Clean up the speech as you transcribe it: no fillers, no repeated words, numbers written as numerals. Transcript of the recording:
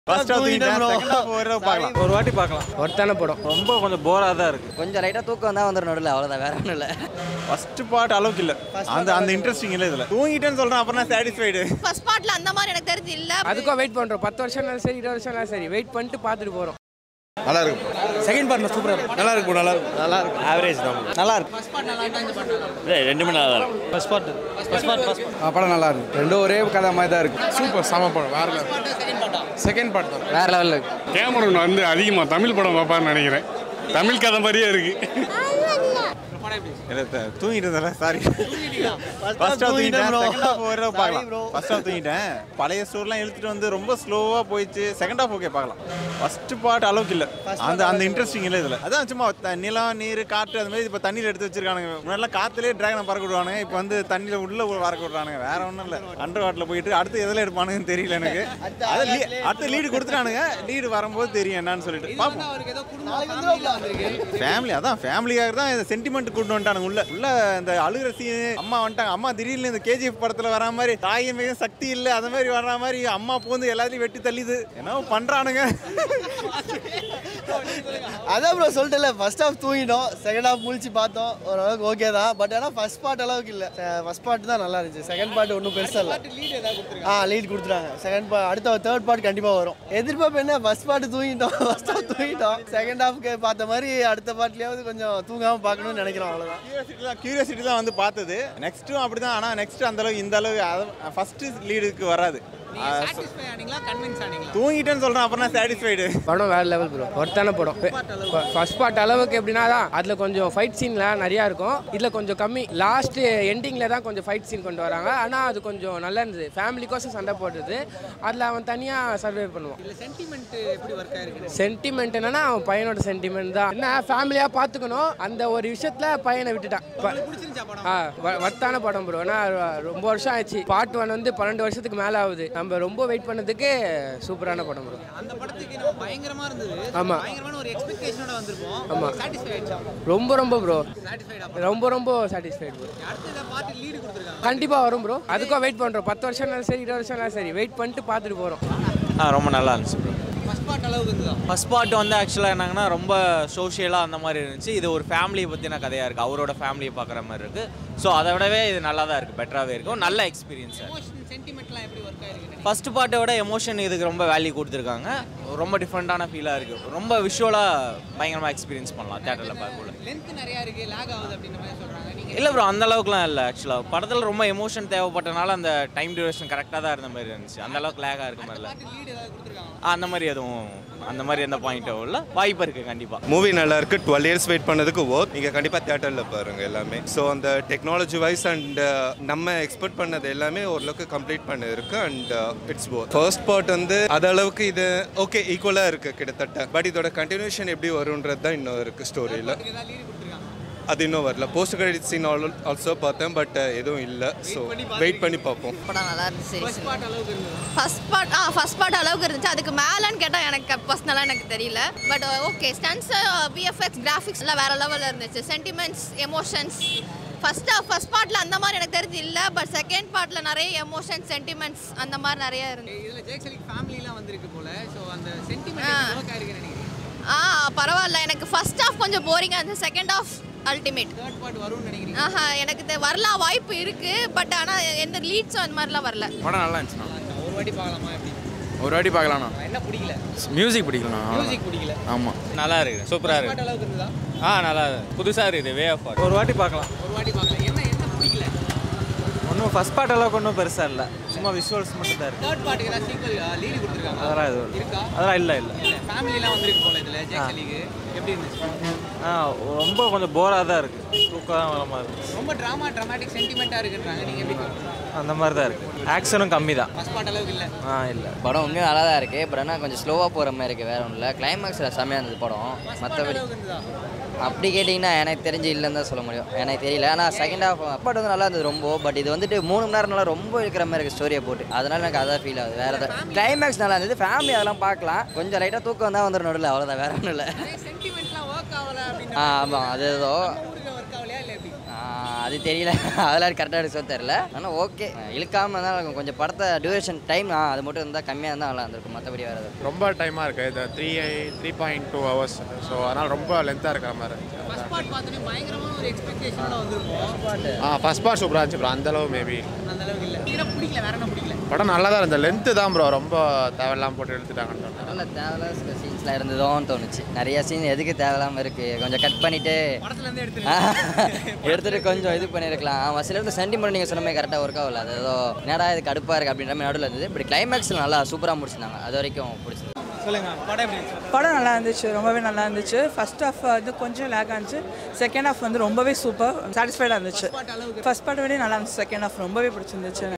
First of second half ஒரு வாட்டி பார்க்கலாம். ஒருத்தான படம் ரொம்ப கொஞ்சம் போராக தான் இருக்கு. கொஞ்சம் லைட்டாக தூக்கம் வந்தால் வந்துடும் நடுவில், அவ்வளோதான், வேற ஒன்றும் இல்லை. ஃபர்ஸ்ட் பார்ட் அளவுக்கு இல்லை, அந்த இன்ட்ரெஸ்டிங் இல்லை. இதில் தூங்கிட்டேன்னு சொல்கிறேன், அப்புறம் நான் சாட்டிஸ்ஃபைடு. ஃபர்ஸ்ட் பார்ட்ல அந்த மாதிரி எனக்கு தெரிஞ்சு இல்லை. அதுக்கும் வெயிட் பண்ணுறோம். 10 வருஷம்னாலும் சரி, 20 வருஷம்னாலும் சரி, வெயிட் பண்ணிட்டு பார்த்துட்டு போகிறோம். நல்லா இருக்கு. செகண்ட் பார்ட் சூப்பராக இருக்கும். நல்லா இருக்கு, நல்லா இருக்கு, நல்லா இருக்கு. ஆவரேஜ் தான். நல்லா இருக்கு. ஃபர்ஸ்ட் பார்ட் நல்லா இருந்தா இந்த பார்ட் நல்லா இருக்கு. ரெண்டுமே நல்லா இருக்கு. ஃபர்ஸ்ட் பார்ட் படம் நல்லா இருக்கு. ரெண்டும் ஒரே கதை மாதிரி தான் இருக்கு. சூப்பர், சம படம். வேற செகண்ட் பார்ட் தான் வேற லெவலில் இருக்கு. கேமரன் வந்து அதிகமாக தமிழ் படம் பார்ப்பான்னு நினைக்கிறேன். தமிழ் கதை மாதிரியே இருக்கு. தூங்கிட்டு இருந்தேன், சாரி. ஃபர்ஸ்ட் ஆஃப் தூங்கிட்டேன், செகண்ட் ஆஃப் ஒரு பார்க்கலாம். ஃபர்ஸ்ட் ஆஃப் தூங்கிட்டேன், பழைய ஸ்டோர்லாம் இழுத்துட்டு வந்து ரொம்ப ஸ்லோவாக போயிடுச்சு. செகண்ட் ஆஃப் ஓகே பார்க்கலாம். ஃபர்ஸ்ட் பார்ட் அளவுக்கு இல்லை, அந்த இன்ட்ரெஸ்டிங் இல்லை. இதில் அதான் சும்மா நிலம், நீர், காற்று அது மாதிரி இப்போ தண்ணியில் எடுத்து வச்சிருக்கானுங்க. முன்னாடிலாம் காற்றுலேயே டிராகனை பறக்க விடுவானுங்க, இப்போ வந்து தண்ணியில் உள்ள பறக்க விடுறானுங்க. வேற ஒன்றும் இல்லை, அண்டர் வாட்டில் போயிட்டு அடுத்து எதில் எடுப்பானுங்கன்னு தெரியல எனக்கு. அடுத்து லீடு கொடுத்துட்டானுங்க, லீடு வரும்போது தெரியும் என்னன்னு சொல்லிட்டு பார்ப்போம். ஃபேமிலி, அதான் ஃபேமிலியாக தான் இந்த சென்டிமெண்ட் கூட்டு வந்துட்டானுங்க. உள்ள இந்த அழுகிற சீன், அம்மா வந்துட்டாங்க. அம்மா திடீர்னு இந்த கேஜிஎஃப் படத்தில் வர மாதிரி தாயின் மிக சக்தி இல்லை, அந்த மாதிரி வர்ற மாதிரி அம்மா போந்து எல்லாத்தையும் வெட்டி தள்ளிது. என்ன பண்றானுங்க? அதான் ப்ரோ சொல்லிட்டல, ஃபர்ஸ்ட் ஹாஃப் தூங்கிட்டோம், செகண்ட் ஹாஃப் முழிச்சு பார்த்தோம், ஓரளவுக்கு ஓகே தான். பட் ஆனால் ஃபர்ஸ்ட் பார்ட் அளவுக்கு இல்லை. ஃபர்ஸ்ட் பார்ட் தான் நல்லா இருந்துச்சு. செகண்ட் பார்ட் ஒன்றும் பெருசாக இல்லை. லீட் கொடுத்துட்டாங்க. செகண்ட் பார்ட் அடுத்த தேர்ட் பார்ட் கண்டிப்பாக வரும். எதிர்பார்ப்பு என்ன, ஃபர்ஸ்ட் பார்ட் தூங்கிட்டோம், ஃபர்ஸ்ட் ஹாஃப் தூங்கிட்டோம், செகண்ட் ஹாஃப்க்கு பார்த்த மாதிரி அடுத்த பார்ட்லேயாவது கொஞ்சம் தூங்காமல் பார்க்கணும்னு நினைக்கிறோம். அவ்வளோதான். கியூரியாசிட்டி தான் வந்து பார்த்தது. நெக்ஸ்ட்டும் அப்படிதான். ஆனால் நெக்ஸ்ட் அந்த அளவுக்கு இந்த அளவுக்கு ஃபர்ஸ்ட் லீடுக்கு வராது. தூங்கிட்டேன்னு சொல்றேன், அப்புறம் நான் சாட்டிஸ்ஃபைடு. படம் வேற லெவல் ப்ரோ. ஒருத்தான படம். ஃபர்ஸ்ட் பார்ட் அளவுக்கு எப்படின்னா தான் அதில் கொஞ்சம் ஃபைட் சீன்லாம் நிறையா இருக்கும், இதில் கொஞ்சம் கம்மி. லாஸ்ட் எண்டிங்கில் தான் கொஞ்சம் ஃபைட் சீன் கொண்டு வராங்க. ஆனால் அது கொஞ்சம் நல்லா இருந்தது. ஃபேமிலிக்கோசம் சண்டை போடுறது, அதில் அவன் தனியாக சர்வே பண்ணுவான். சென்டிமெண்ட் என்னன்னா அவன் பையனோட சென்டிமெண்ட் தான். என்ன ஃபேமிலியாக பார்த்துக்கணும், அந்த ஒரு விஷயத்தில் பையனை விட்டுட்டான். வர்த்தான படம் ப்ரோ. ஏன்னா ரொம்ப வருஷம் ஆயிடுச்சு. பார்ட் 1 வந்து 12 வருஷத்துக்கு மேலே ஆகுது. நம்ம ரொம்ப வெயிட் பண்ணதுக்கு சூப்பரான படம் ப்ரோ. அந்த படத்துக்கு நம்ம பயங்கரமா இருந்தது. ஆமா, பயங்கரமான ஒரு எக்ஸ்பெக்டேஷனோட வந்திருப்போம். ஆமா, சாட்டிஸ்ஃபை ஆயிடுச்சா? ரொம்ப ப்ரோ, சாட்டிஸ்ஃபைடா? ரொம்ப சாட்டிஸ்ஃபைட் ப்ரோ. அடுத்த பார்ட்டி லீட் கொடுத்திருக்காங்க, கண்டிப்பா வரும் ப்ரோ. அதுக்கும் வெயிட் பண்றோம். 10 வருஷம்னாலும் சரி, 20 வருஷம்னாலும் சரி, வெயிட் பண்ணிட்டு பார்த்துட்டு போறோம். ரொம்ப நல்லா இருந்துச்சு ப்ரோ. ஃபர்ஸ்ட் பார்ட் அளவுக்கு இருந்ததா? ஃபர்ஸ்ட் பார்ட் வந்து ஆக்சுவலாக என்னங்கன்னா ரொம்ப சோஷியலாக அந்த மாதிரி இருந்துச்சு. இது ஒரு ஃபேமிலியை பற்றின கதையாக இருக்குது, அவரோட ஃபேமிலியை பார்க்குற மாதிரி இருக்குது. ஸோ அதை விடவே இது நல்லா தான் இருக்குது, பெட்டராகவே இருக்கும், நல்ல எக்ஸ்பீரியன்ஸ். சென்டிமெண்ட்லாம் எப்படி ஒர்க் ஆயிருக்கு? ஃபர்ஸ்ட் பார்ட்டை விட எமோஷன் இதுக்கு ரொம்ப வேல்யூ கொடுத்துருக்காங்க. ரொம்ப டிஃப்ரெண்ட்டான ஃபீலாக இருக்குது. ரொம்ப விஷுவலாக பயங்கரமாக எக்ஸ்பீரியன்ஸ் பண்ணலாம் தேட்டரில் பார்க்கல. லென்த் நிறையா இருக்குது, லேக் ஆகுது அப்படின்ற மாதிரி சொல்கிறாங்க. இல்லை ப்ரோ, அந்த அளவுக்குலாம் இல்லை. ஆக்சுவலாக படத்தில் ரொம்ப எமோஷன் தேவைப்பட்டனால அந்த டைம் டியூரேஷன் கரெக்டாக தான் இருந்த மாதிரி இருந்துச்சு. அந்த அளவுக்கு லேகாக இருக்க மாதிரி இல்லை. அந்த மாதிரி எதுவும் அந்த மாதிரி எந்த பாயிண்ட்டும் இல்லை, வாய்ப்பு இருக்குது கண்டிப்பாக. மூவி நல்லா இருக்கு. 12 இயர்ஸ் வெயிட் பண்ணதுக்கு ஒர்க். நீங்கள் கண்டிப்பாக தியேட்டரில் பாருங்கள் எல்லாமே. ஸோ அந்த டெக்னாலஜி வைஸ் அண்ட் நம்ம எக்ஸ்பெக்ட் பண்ணது எல்லாமே ஓரளவுக்கு கம்ப்ளீட் பண்ணிருக்கு. And it's both. First part வந்து அது அளவுக்கு இது ஓகே ஈக்குவலாக இருக்குது கிட்டத்தட்ட. பட் இதோட கண்டினியூஷன் எப்படி வரும்ன்றது தான் இன்னும் இருக்குது ஸ்டோரியில். அது இன்னும் வரல. போஸ்ட் கிரெடிட் சீன் ஆல்சோ பார்த்தேன், பட் எதுவும் இல்லை. ஸோ வெயிட் பண்ணி பார்ப்போம். படம் நல்லா இருந்துச்சு. ஃபர்ஸ்ட் பார்ட் அளவுக்கு இருந்ததா? ஃபர்ஸ்ட் பார்ட் அளவுக்கு இருந்துச்சு. அதுக்கு மேலன்னு கேட்டால் எனக்கு பர்சனலாக எனக்கு தெரியல. But okay, stunts, VFX, graphics எல்லாம் வேற லெவலில் இருந்துச்சு. சென்டிமெண்ட்ஸ், எமோஷன்ஸ் ஃபர்ஸ்ட் பார்ட்டில் அந்த மாதிரி எனக்கு தெரிஞ்சு இல்லை. பட் செகண்ட் பார்ட்டில் நிறைய எமோஷன்ஸ், சென்டிமெண்ட்ஸ் அந்த மாதிரி நிறைய இருந்துச்சு. இதில் ஜெயசலிக்கு ஃபேமிலிலாம் வந்திருக்கு போல. ஸோ அந்த சென்டிமெண்ட் ஒர்க் ஆயிருக்கு நினைக்கிறேன். பரவாயில்ல. எனக்கு ஃபர்ஸ்ட் ஹாஃப் கொஞ்சம் போரிங்காக இருந்துச்சு. Second half ultimate. Third part வரும்னு நினைக்கிறீங்க? எனக்கு வரலாம் வாய்ப்பு இருக்கு. பட் ஆனால் எந்த லீட்ஸும் அந்த மாதிரிலாம் வரல. படம் நல்லா இருந்துச்சுண்ணா. ஒரு வாட்டி பார்க்கலாமா? எப்படி ஒரு வாட்டி பார்க்கலாண்ணா. என்ன பிடிக்கல? மியூசிக் பிடிக்கலண்ணா. மியூசிக் பிடிக்கல? ஆமாம், நல்லா இருக்குது, சூப்பராக இருக்குது. பார்ட் அளவுக்கு இருந்ததா? நல்லா புதுசாக இருக்குது. வே ஆஃப் ஒரு வாட்டி பார்க்கலாம். ஒரு வாட்டி பார்க்கலாம். என்ன பிடிக்கல? ஒன்றும் ஃபர்ஸ்ட் பார்ட் அளவுக்கு ஒன்றும் பெருசாக இல்லை, சும்மா விஷுவல்ஸ் மட்டும் தான் இருக்குது. தேர்ட் பார்ட்டுக்கு ஏதாவது சீக்வல் லீடு கொடுத்துருக்காங்க? அதெல்லாம் எதுவும் இருக்கா? அதெல்லாம் இல்லை. ஃபேமிலிலாம் வந்திருக்கு போல இதில். ஜெயசலிக்கு எப்படி இருந்துச்சு? ரொம்ப கொஞ்சம் போராக தான் இருக்குது, தூக்கம் தான் வர மாதிரி இருக்குது. ரொம்ப ட்ராமாட்டிக் சென்டிமெண்ட்டாக இருக்குன்றாங்க. நீங்கள் எப்படி? அந்த மாதிரி தான் இருக்குது. ஆக்ஷனும் கம்மி தான். ஃபர்ஸ்ட் பார்ட் அளவுக்கு இல்லை. இல்லை. படம் உண்மையாக நல்லா தான் இருக்குது. பட் ஆனால் கொஞ்சம் ஸ்லோவாக போகிற மாதிரி இருக்குது, வேறு ஒன்றும் இல்லை. கிளைமேக்ஸில் செம்மையாக இருந்தது படம். மற்றபடி அப்படி கேட்டிங்கன்னா எனக்கு தெரிஞ்சு இல்லைன்னு தான் சொல்ல முடியும், எனக்கு தெரியல. ஆனால் செகண்ட் ஹாஃப் பார்ட் வந்து நல்லா இருந்தது ரொம்ப. பட் இது வந்துட்டு 3 மணி நேரம் நல்லா ரொம்ப இருக்கிற மாதிரி இருக்குது ஸ்டோரியை போட்டு. அதனால எனக்கு அதான் ஃபீல் ஆகுது. வேறு எதாவது கிளைமேக்ஸ் நல்லா இருந்தது. ஃபேமிலி அதெல்லாம் பார்க்கலாம். கொஞ்சம் லைட்டாக தூக்கம் வந்தால் வந்துடும் நடுவில், அவ்வளோதான், வேறு ஒன்றும் இல்லை. சென்டிமெண்ட்லாம் ஒர்க் ஆகலை அப்படின்னு? ஆமாம், அது ஏதோ ஒர்க் ஆகலையா இல்லை எப்படி? அது தெரியல அதெல்லாம் கரெக்டாக எடுக்க தெரியல. ஆனால் ஓகே இழுக்காமல் தான் இருக்கும். கொஞ்சம் படத்தை டியூரேஷன் டைம் அது மட்டும் இருந்தால் கம்மியாக இருந்தால் நல்லா இருந்திருக்கும். மற்றபடி வேறு எதுவும் ரொம்ப டைமாக இருக்குது. இது 3.2 hours. ஸோ அதனால் ரொம்ப லென்த்தாக இருக்கிற மாதிரி இருந்துச்சு. ஃபர்ஸ்ட் பார்ட் பார்த்தோன்னே பயங்கரமான ஒரு எக்ஸ்பெக்டேஷனோட வந்திருக்கும். ஃபர்ஸ்ட் பார்ட் சூப்பராக இருந்துச்சு ப்ரோ. அந்தளவு மேபி அந்த அளவுக்கு இல்லை. பிடிக்கல, வேற என்ன பிடிக்கல? படம் நல்லா தான் இருந்தது. லென்த்து தான் ப்ரோ ரொம்ப தேவையில்லாமல் போட்டு எடுத்துட்டாங்கன்னு தோணுது. நல்ல தேவையில்லாத சில சீன்ஸ்லாம் இருந்ததோன்னு தோணுச்சு. நிறைய சீன் எதுக்கு தேவையில்லாமல் இருக்குது, கொஞ்சம் கட் பண்ணிவிட்டு எடுத்துகிட்டு கொஞ்சம் இது பண்ணியிருக்கலாம். சில இடத்துல சென்டிமெண்ட் நீங்கள் சொன்ன மாதிரி கரெக்டாக ஒர்க் ஆகல. அது ஏதோ நேடா இது கடுப்பாக இருக்குது அப்படின்ற மாதிரி நடுவில் இருந்தது. இப்படி கிளைமேக்ஸில் நல்லா சூப்பராக முடிச்சிருந்தாங்க. அது வரைக்கும் பிடிச்சிருக்கு. சொல்லுங்க, படம் எப்படி இருந்துச்சு? படம் நல்லா இருந்துச்சு, ரொம்பவே நல்லா இருந்துச்சு. ஃபர்ஸ்ட் ஹாஃப் வந்து கொஞ்சம் லேக் ஆனிச்சு. செகண்ட் ஹாஃப் வந்து ரொம்பவே சூப்பர் சாட்டிஸ்ஃபைடாக இருந்துச்சு. ஃபர்ஸ்ட் பார்ட் விட நல்லா இருந்துச்சு. செகண்ட் ஹாஃப் ரொம்பவே பிடிச்சிருந்துச்சு.